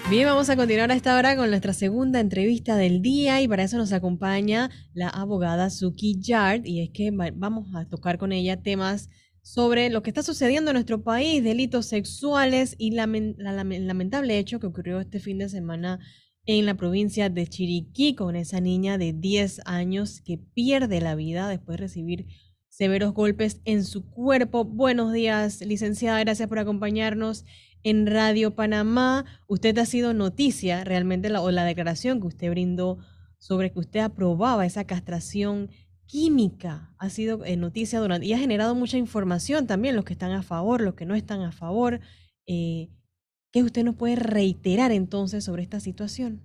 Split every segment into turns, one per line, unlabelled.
Bien, vamos a continuar a esta hora con nuestra segunda entrevista del día y para eso nos acompaña la abogada Suki Yard y es que vamos a tocar con ella temas sobre lo que está sucediendo en nuestro país, delitos sexuales y el lamentable hecho que ocurrió este fin de semana en la provincia de Chiriquí con esa niña de 10 años que pierde la vida después de recibir severos golpes en su cuerpo. Buenos días, licenciada, gracias por acompañarnos en Radio Panamá. Usted ha sido noticia realmente, o la declaración que usted brindó sobre que usted aprobaba esa castración química ha sido noticia durante y ha generado mucha información también, los que están a favor, los que no están a favor. Eh, ¿Qué usted nos puede reiterar entonces sobre esta situación?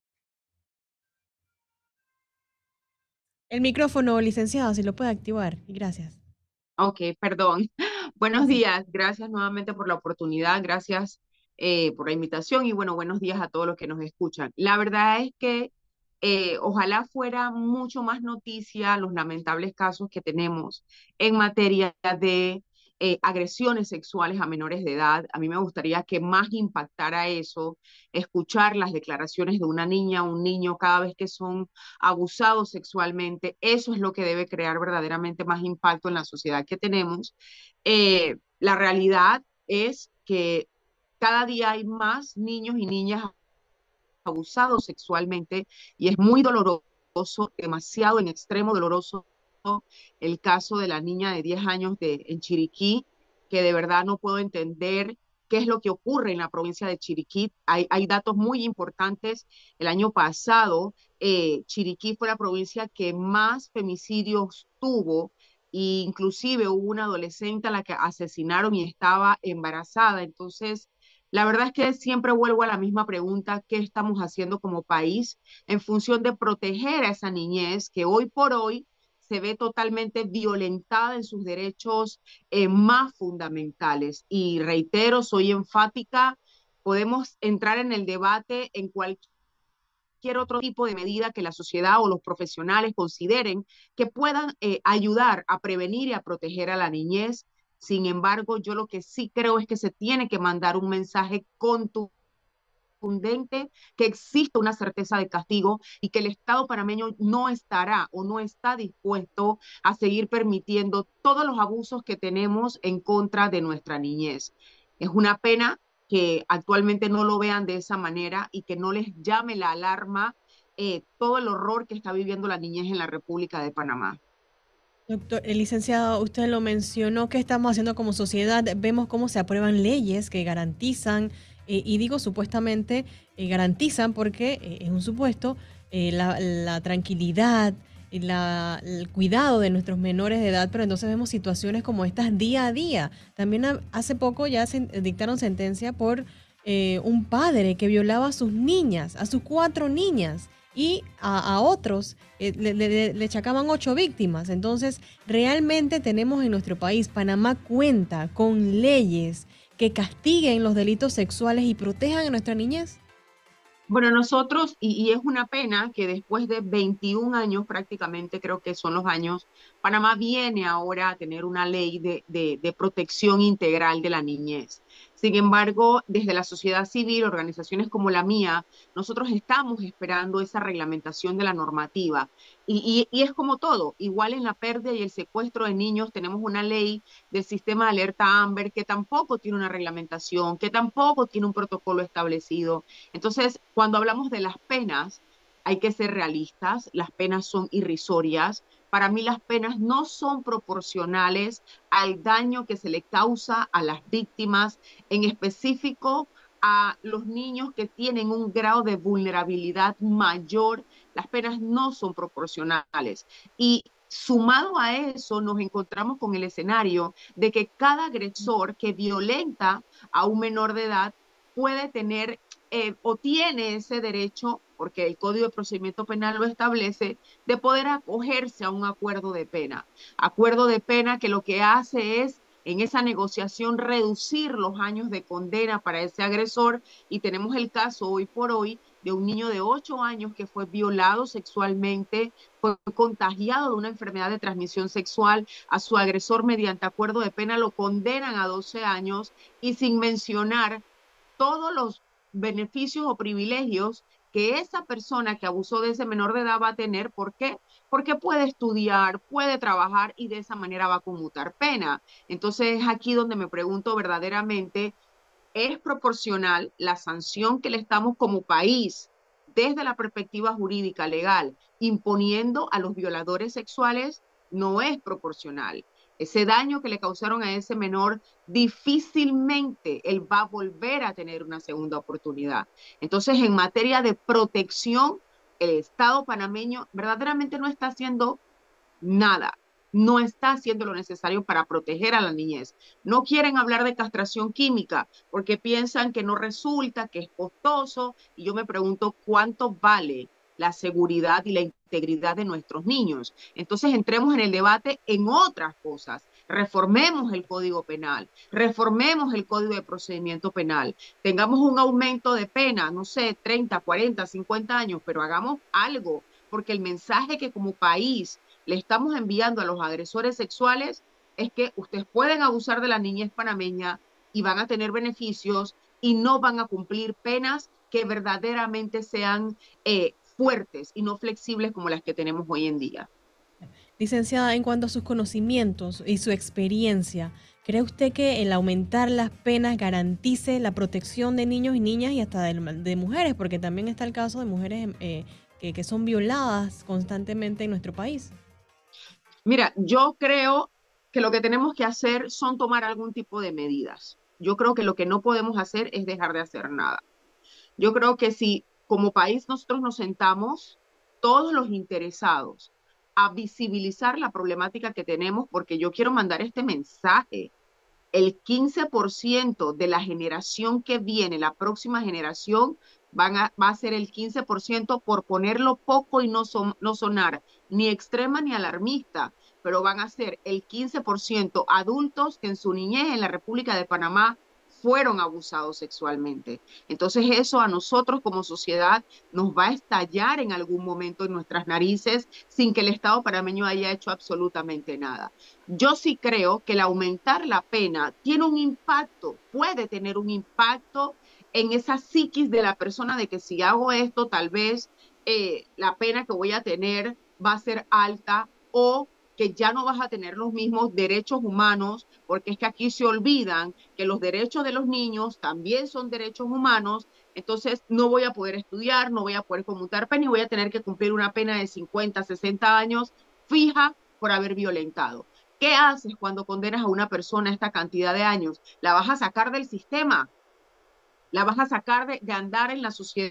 El micrófono, licenciado, si lo puede activar. Y gracias.
Ok, perdón. Buenos días, gracias nuevamente por la oportunidad, gracias por la invitación y bueno, buenos días a todos los que nos escuchan. La verdad es que ojalá fuera mucho más noticia los lamentables casos que tenemos en materia de agresiones sexuales a menores de edad. A mí me gustaría que más impactara eso, escuchar las declaraciones de una niña, un niño cada vez que son abusados sexualmente. Eso es lo que debe crear verdaderamente más impacto en la sociedad que tenemos. La realidad es que cada día hay más niños y niñas abusados sexualmente y es muy doloroso, demasiado en extremo doloroso el caso de la niña de 10 años en Chiriquí, que de verdad no puedo entender qué es lo que ocurre en la provincia de Chiriquí. Hay datos muy importantes. El año pasado, Chiriquí fue la provincia que más femicidios tuvo. E inclusive hubo una adolescente a la que asesinaron y estaba embarazada. Entonces, la verdad es que siempre vuelvo a la misma pregunta: ¿qué estamos haciendo como país en función de proteger a esa niñez que hoy por hoy se ve totalmente violentada en sus derechos más fundamentales? Y reitero, soy enfática, podemos entrar en el debate en cualquier otro tipo de medida que la sociedad o los profesionales consideren que puedan ayudar a prevenir y a proteger a la niñez. Sin embargo, yo lo que sí creo es que se tiene que mandar un mensaje contundente, que existe una certeza de castigo y que el Estado panameño no estará o no está dispuesto a seguir permitiendo todos los abusos que tenemos en contra de nuestra niñez. Es una pena que actualmente no lo vean de esa manera y que no les llame la alarma todo el horror que está viviendo la niñez en la República de Panamá.
Doctor, licenciado, usted lo mencionó, ¿qué estamos haciendo como sociedad? Vemos cómo se aprueban leyes que garantizan, y digo supuestamente garantizan porque es un supuesto, la tranquilidad, el cuidado de nuestros menores de edad, pero entonces vemos situaciones como estas día a día. También hace poco ya se dictaron sentencia por un padre que violaba a sus niñas, a sus 4 niñas y a otros le achacaban 8 víctimas. Entonces, realmente tenemos en nuestro país, Panamá cuenta con leyes que castiguen los delitos sexuales y protejan a nuestra niñez.
Bueno, nosotros, y es una pena que después de 21 años prácticamente, creo que son los años, Panamá viene ahora a tener una ley de protección integral de la niñez. Sin embargo, desde la sociedad civil, organizaciones como la mía, nosotros estamos esperando esa reglamentación de la normativa. Y es como todo, igual en la pérdida y el secuestro de niños, tenemos una ley del sistema de alerta Amber que tampoco tiene una reglamentación, que tampoco tiene un protocolo establecido. Entonces, cuando hablamos de las penas, hay que ser realistas, las penas son irrisorias. Para mí las penas no son proporcionales al daño que se le causa a las víctimas, en específico a los niños que tienen un grado de vulnerabilidad mayor. Las penas no son proporcionales. Y sumado a eso, nos encontramos con el escenario de que cada agresor que violenta a un menor de edad puede tener o tiene ese derecho, porque el Código de Procedimiento Penal lo establece, de poder acogerse a un acuerdo de pena. Acuerdo de pena que lo que hace es en esa negociación reducir los años de condena para ese agresor, y tenemos el caso hoy por hoy de un niño de 8 años que fue violado sexualmente, fue contagiado de una enfermedad de transmisión sexual, a su agresor mediante acuerdo de pena lo condenan a 12 años y sin mencionar todos los beneficios o privilegios que esa persona que abusó de ese menor de edad va a tener. ¿Por qué? Porque puede estudiar, puede trabajar y de esa manera va a conmutar pena. Entonces es aquí donde me pregunto verdaderamente, ¿es proporcional la sanción que le estamos como país desde la perspectiva jurídica legal imponiendo a los violadores sexuales? No es proporcional. Ese daño que le causaron a ese menor, difícilmente él va a volver a tener una segunda oportunidad. Entonces, en materia de protección, el Estado panameño verdaderamente no está haciendo nada. No está haciendo lo necesario para proteger a la niñez. No quieren hablar de castración química porque piensan que no resulta, que es costoso. Y yo me pregunto cuánto vale la seguridad y la integridad de nuestros niños. Entonces entremos en el debate en otras cosas. Reformemos el Código Penal, reformemos el Código de Procedimiento Penal, tengamos un aumento de pena, no sé, 30, 40, 50 años, pero hagamos algo, porque el mensaje que como país le estamos enviando a los agresores sexuales es que ustedes pueden abusar de la niñez panameña y van a tener beneficios y no van a cumplir penas que verdaderamente sean fuertes y no flexibles como las que tenemos hoy en día.
Licenciada, en cuanto a sus conocimientos y su experiencia, ¿cree usted que el aumentar las penas garantice la protección de niños y niñas y hasta de mujeres? Porque también está el caso de mujeres que son violadas constantemente en nuestro país.
Mira, yo creo que lo que tenemos que hacer son tomar algún tipo de medidas. Yo creo que lo que no podemos hacer es dejar de hacer nada. Yo creo que si como país nosotros nos sentamos, todos los interesados, a visibilizar la problemática que tenemos, porque yo quiero mandar este mensaje. El 15% de la generación que viene, la próxima generación, va a ser el 15% por ponerlo poco y no sonar ni extrema ni alarmista, pero van a ser el 15% adultos que en su niñez en la República de Panamá fueron abusados sexualmente. Entonces eso a nosotros como sociedad nos va a estallar en algún momento en nuestras narices sin que el Estado panameño haya hecho absolutamente nada. Yo sí creo que el aumentar la pena tiene un impacto, puede tener un impacto en esa psiquis de la persona de que si hago esto, tal vez la pena que voy a tener va a ser alta o que ya no vas a tener los mismos derechos humanos, porque es que aquí se olvidan que los derechos de los niños también son derechos humanos. Entonces no voy a poder estudiar, no voy a poder conmutar pena y voy a tener que cumplir una pena de 50, 60 años fija por haber violentado. ¿Qué haces cuando condenas a una persona a esta cantidad de años? ¿La vas a sacar del sistema? ¿La vas a sacar de andar en la sociedad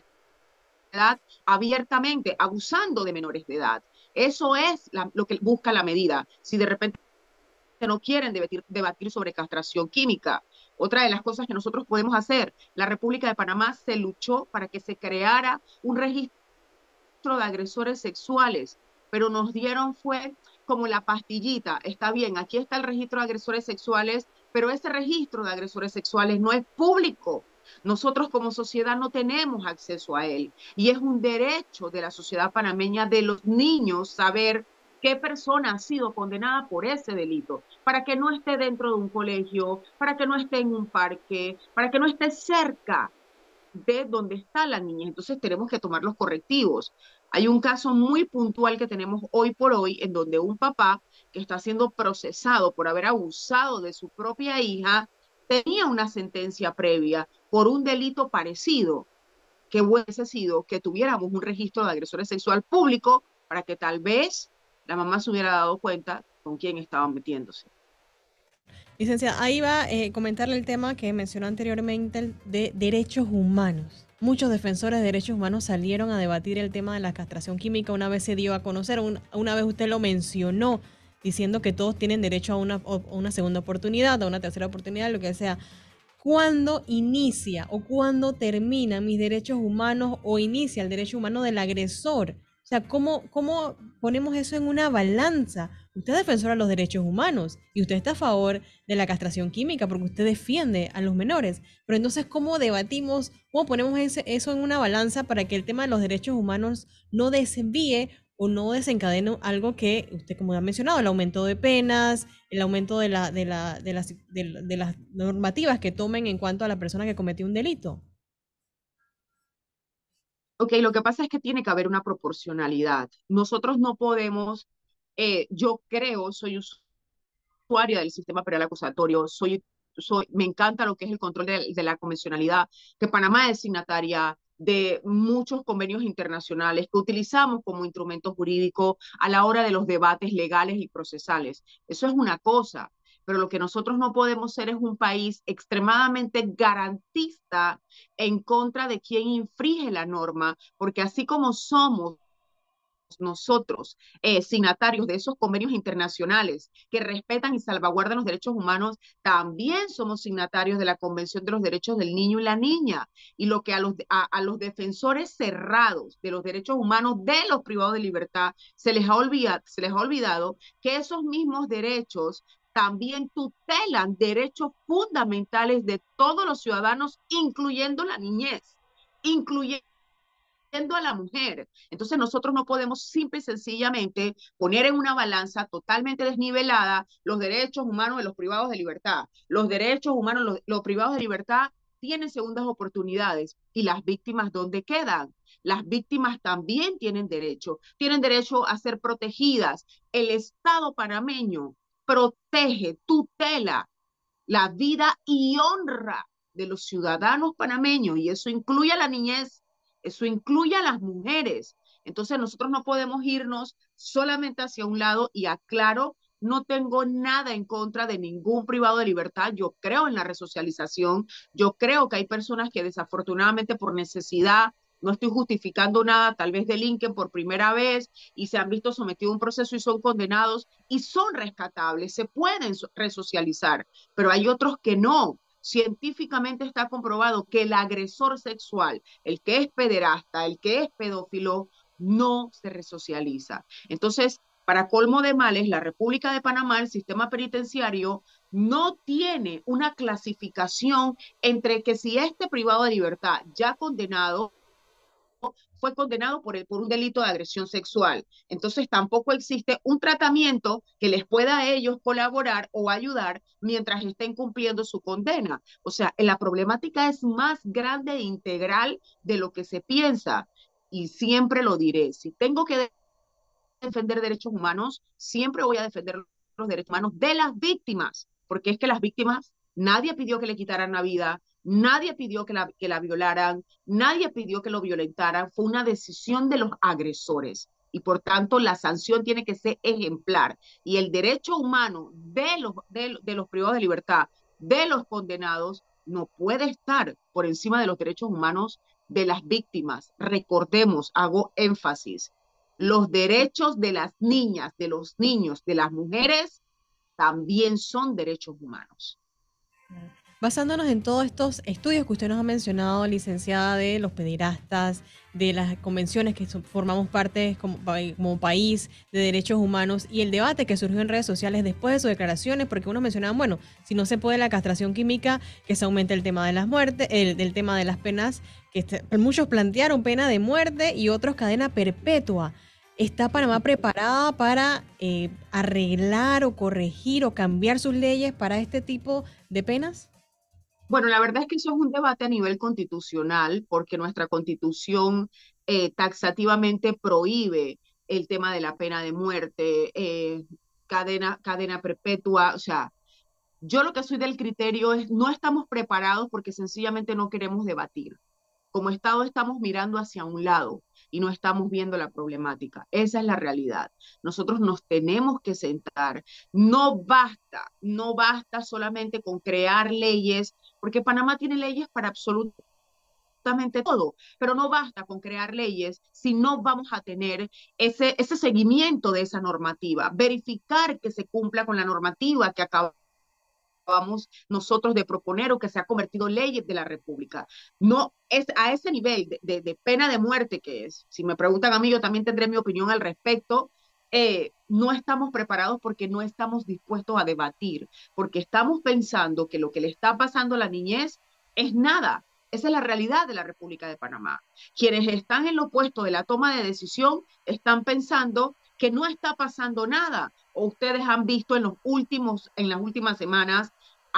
abiertamente, abusando de menores de edad? Eso es lo que busca la medida. Si de repente no quieren debatir sobre castración química. Otra de las cosas que nosotros podemos hacer, la República de Panamá se luchó para que se creara un registro de agresores sexuales, pero nos dieron fue como la pastillita. Está bien, aquí está el registro de agresores sexuales, pero ese registro de agresores sexuales no es público. Nosotros como sociedad no tenemos acceso a él y es un derecho de la sociedad panameña de los niños saber qué persona ha sido condenada por ese delito, para que no esté dentro de un colegio, para que no esté en un parque, para que no esté cerca de donde está la niña. Entonces tenemos que tomar los correctivos. Hay un caso muy puntual que tenemos hoy por hoy en donde un papá que está siendo procesado por haber abusado de su propia hija tenía una sentencia previa por un delito parecido, que hubiese sido que tuviéramos un registro de agresores sexual público para que tal vez la mamá se hubiera dado cuenta con quién estaban metiéndose.
Licenciada, ahí va a comentarle el tema que mencionó anteriormente de derechos humanos. Muchos defensores de derechos humanos salieron a debatir el tema de la castración química. Una vez se dio a conocer, una vez usted lo mencionó, diciendo que todos tienen derecho a una segunda oportunidad, a una tercera oportunidad, lo que sea. ¿Cuándo inicia o cuándo terminan mis derechos humanos o inicia el derecho humano del agresor? O sea, ¿cómo ponemos eso en una balanza? Usted es defensor de los derechos humanos y usted está a favor de la castración química porque usted defiende a los menores. Pero entonces, ¿cómo debatimos, cómo ponemos eso en una balanza para que el tema de los derechos humanos no desvíe o no desencadene algo que usted, como ha mencionado, el aumento de penas, el aumento de las normativas que tomen en cuanto a la persona que cometió un delito?
Ok, lo que pasa es que tiene que haber una proporcionalidad. Nosotros no podemos, yo creo, soy usuaria del sistema penal acusatorio, me encanta lo que es el control de la convencionalidad, que Panamá es signataria de muchos convenios internacionales que utilizamos como instrumento jurídico a la hora de los debates legales y procesales. Eso es una cosa, pero lo que nosotros no podemos ser es un país extremadamente garantista en contra de quien infringe la norma, porque así como somos nosotros, signatarios de esos convenios internacionales que respetan y salvaguardan los derechos humanos, también somos signatarios de la Convención de los Derechos del Niño y la Niña. Y lo que a los defensores cerrados de los derechos humanos de los privados de libertad se les ha olvidado que esos mismos derechos también tutelan derechos fundamentales de todos los ciudadanos, incluyendo la niñez, incluyendo a la mujer. Entonces nosotros no podemos simple y sencillamente poner en una balanza totalmente desnivelada los derechos humanos de los privados de libertad. Los derechos humanos, los privados de libertad tienen segundas oportunidades. ¿Y las víctimas dónde quedan? Las víctimas también tienen derecho a ser protegidas. El Estado panameño protege, tutela la vida y honra de los ciudadanos panameños, y eso incluye a la niñez, eso incluye a las mujeres. Entonces nosotros no podemos irnos solamente hacia un lado, y aclaro, no tengo nada en contra de ningún privado de libertad. Yo creo en la resocialización. Yo creo que hay personas que desafortunadamente por necesidad, no estoy justificando nada, tal vez delinquen por primera vez y se han visto sometidos a un proceso y son condenados y son rescatables, se pueden resocializar, pero hay otros que no. Científicamente está comprobado que el agresor sexual, el que es pederasta, el que es pedófilo, no se resocializa. Entonces, para colmo de males, la República de Panamá, el sistema penitenciario, no tiene una clasificación entre que si este privado de libertad ya condenado fue condenado por un delito de agresión sexual. Entonces tampoco existe un tratamiento que les pueda a ellos colaborar o ayudar mientras estén cumpliendo su condena. O sea, la problemática es más grande e integral de lo que se piensa. Y siempre lo diré, si tengo que defender derechos humanos, siempre voy a defender los derechos humanos de las víctimas, porque es que las víctimas, nadie pidió que le quitaran la vida, nadie pidió que la violaran, nadie pidió que lo violentaran, fue una decisión de los agresores. Y por tanto, la sanción tiene que ser ejemplar. Y el derecho humano de los privados de libertad, de los condenados, no puede estar por encima de los derechos humanos de las víctimas. Recordemos, hago énfasis, los derechos de las niñas, de los niños, de las mujeres, también son derechos humanos.
Basándonos en todos estos estudios que usted nos ha mencionado, licenciada, de los pederastas, de las convenciones que formamos parte como país de derechos humanos y el debate que surgió en redes sociales después de sus declaraciones, porque unos mencionaban, bueno, si no se puede la castración química, que se aumente el tema de las muertes, del tema de las penas, muchos plantearon pena de muerte y otros cadena perpetua. ¿Está Panamá preparada para arreglar o corregir o cambiar sus leyes para este tipo de penas?
Bueno, la verdad es que eso es un debate a nivel constitucional, porque nuestra constitución taxativamente prohíbe el tema de la pena de muerte, cadena perpetua. O sea, yo lo que soy del criterio es no estamos preparados porque sencillamente no queremos debatir. Como Estado estamos mirando hacia un lado y no estamos viendo la problemática. Esa es la realidad. Nosotros nos tenemos que sentar. No basta solamente con crear leyes, porque Panamá tiene leyes para absolutamente todo, pero no basta con crear leyes si no vamos a tener ese seguimiento de esa normativa, verificar que se cumpla con la normativa que acaba nosotros de proponer o que se ha convertido en leyes de la República. No es a ese nivel de pena de muerte que es. Si me preguntan a mí, yo también tendré mi opinión al respecto. No estamos preparados porque no estamos dispuestos a debatir, porque estamos pensando que lo que le está pasando a la niñez es nada. Esa es la realidad de la República de Panamá. Quienes están en lo opuesto de la toma de decisión están pensando que no está pasando nada. O ustedes han visto en las últimas semanas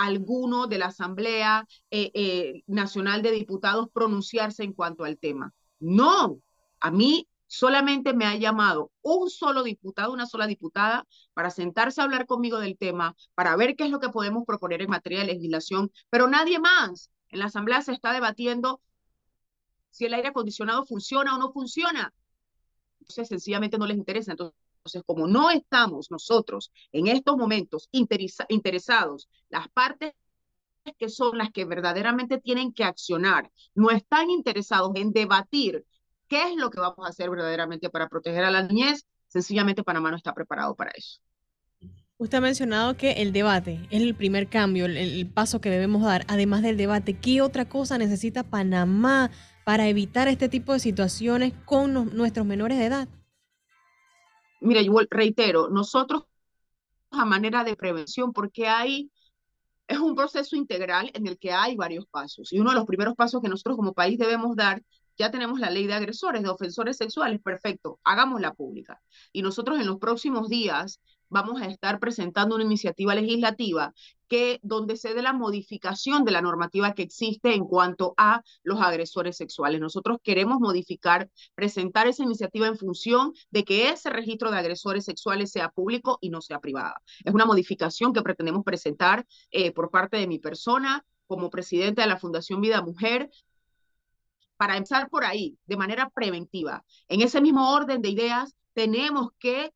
alguno de la Asamblea Nacional de Diputados pronunciarse en cuanto al tema. No, a mí solamente me ha llamado un solo diputado, una sola diputada, para sentarse a hablar conmigo del tema, para ver qué es lo que podemos proponer en materia de legislación, pero nadie más. En la Asamblea se está debatiendo si el aire acondicionado funciona o no funciona. Entonces, sencillamente no les interesa. Entonces, como no estamos nosotros en estos momentos interesados, las partes que son las que verdaderamente tienen que accionar, no están interesados en debatir qué es lo que vamos a hacer verdaderamente para proteger a la niñez, sencillamente Panamá no está preparado para eso.
Usted ha mencionado que el debate es el primer cambio, el paso que debemos dar. Además del debate, ¿qué otra cosa necesita Panamá para evitar este tipo de situaciones con nuestros menores de edad?
Mire, yo reitero, nosotros a manera de prevención, porque es un proceso integral en el que hay varios pasos. Y uno de los primeros pasos que nosotros como país debemos dar, ya tenemos la ley de agresores, de ofensores sexuales, perfecto, hagámosla pública. Y nosotros en los próximos días vamos a estar presentando una iniciativa legislativa donde se dé la modificación de la normativa que existe en cuanto a los agresores sexuales. Nosotros queremos modificar, presentar esa iniciativa en función de que ese registro de agresores sexuales sea público y no sea privado. Es una modificación que pretendemos presentar por parte de mi persona como presidenta de la Fundación Vida Mujer, para empezar por ahí, de manera preventiva. En ese mismo orden de ideas, tenemos que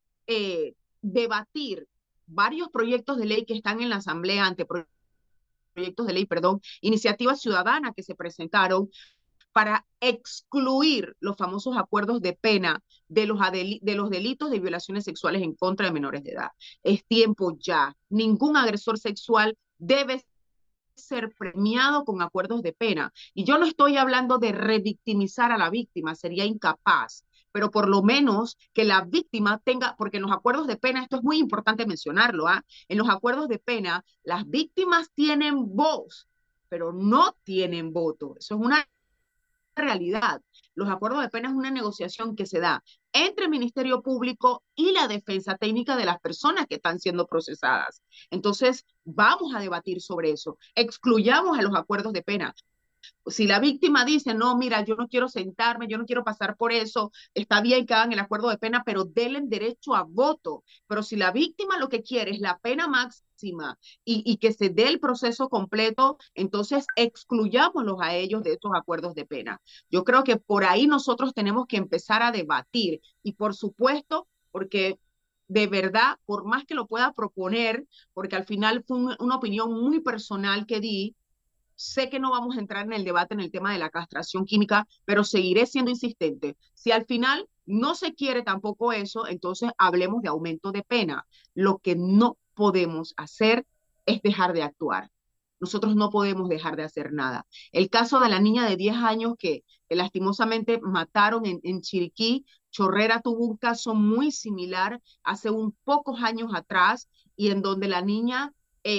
debatir varios proyectos de ley que están en la Asamblea, proyectos de ley, perdón, iniciativas ciudadanas que se presentaron para excluir los famosos acuerdos de pena de los delitos de violaciones sexuales en contra de menores de edad. Es tiempo ya. Ningún agresor sexual debe ser premiado con acuerdos de pena. Y yo no estoy hablando de revictimizar a la víctima, sería incapaz, pero por lo menos que la víctima tenga, porque en los acuerdos de pena, esto es muy importante mencionarlo, en los acuerdos de pena, las víctimas tienen voz, pero no tienen voto. Eso es una realidad. Los acuerdos de pena es una negociación que se da entre el Ministerio Público y la defensa técnica de las personas que están siendo procesadas. Entonces, vamos a debatir sobre eso. Excluyamos a los acuerdos de pena. Si la víctima dice, no, mira, yo no quiero sentarme, yo no quiero pasar por eso, está bien que hagan el acuerdo de pena, pero denle derecho a voto. Pero si la víctima lo que quiere es la pena máxima y que se dé el proceso completo, entonces excluyámoslos a ellos de estos acuerdos de pena. Yo creo que por ahí nosotros tenemos que empezar a debatir y por supuesto, porque de verdad, por más que lo pueda proponer, porque al final fue una opinión muy personal que di, sé que no vamos a entrar en el debate en el tema de la castración química, pero seguiré siendo insistente. Si al final no se quiere tampoco eso, entonces hablemos de aumento de pena. Lo que no podemos hacer es dejar de actuar. Nosotros no podemos dejar de hacer nada. El caso de la niña de 10 años que lastimosamente mataron en Chiriquí, Chorrera tuvo un caso muy similar hace un pocos años atrás y en donde la niña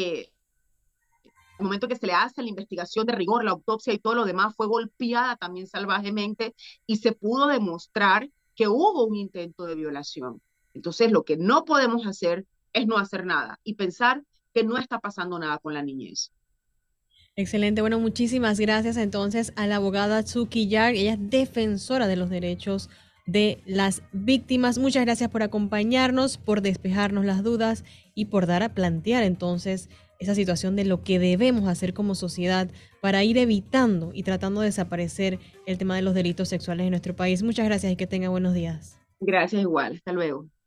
el momento que se le hace la investigación de rigor, la autopsia y todo lo demás, fue golpeada también salvajemente y se pudo demostrar que hubo un intento de violación. Entonces, lo que no podemos hacer es no hacer nada y pensar que no está pasando nada con la niñez.
Excelente. Bueno, muchísimas gracias entonces a la abogada Tsuki Yar. Ella es defensora de los derechos de las víctimas. Muchas gracias por acompañarnos, por despejarnos las dudas y por dar a plantear entonces esa situación de lo que debemos hacer como sociedad para ir evitando y tratando de desaparecer el tema de los delitos sexuales en nuestro país. Muchas gracias y que tenga buenos días.
Gracias igual. Hasta luego.